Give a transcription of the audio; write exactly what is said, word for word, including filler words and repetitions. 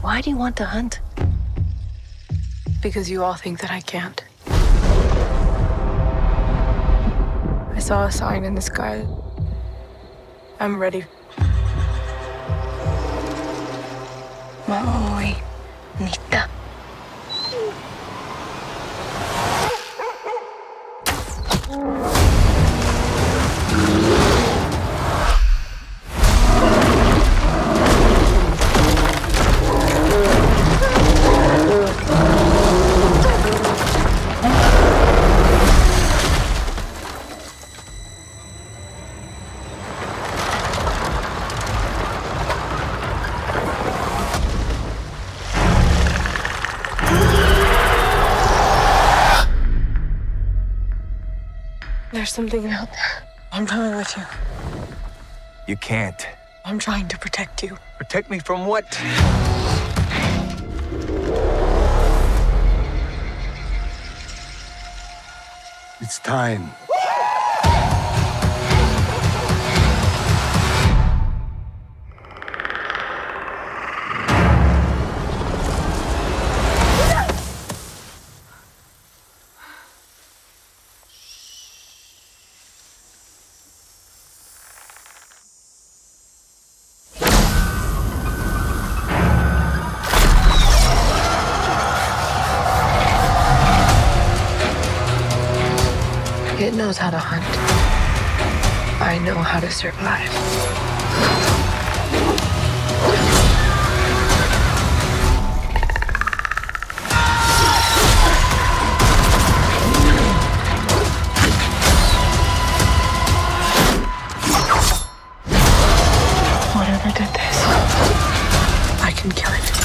Why do you want to hunt? Because you all think that I can't. I saw a sign in the sky. I'm ready. Mauwi, Nita. There's something out there. I'm coming with you. You can't. I'm trying to protect you. Protect me from what? It's time. It knows how to hunt. I know how to survive. Whatever did this, I can kill it.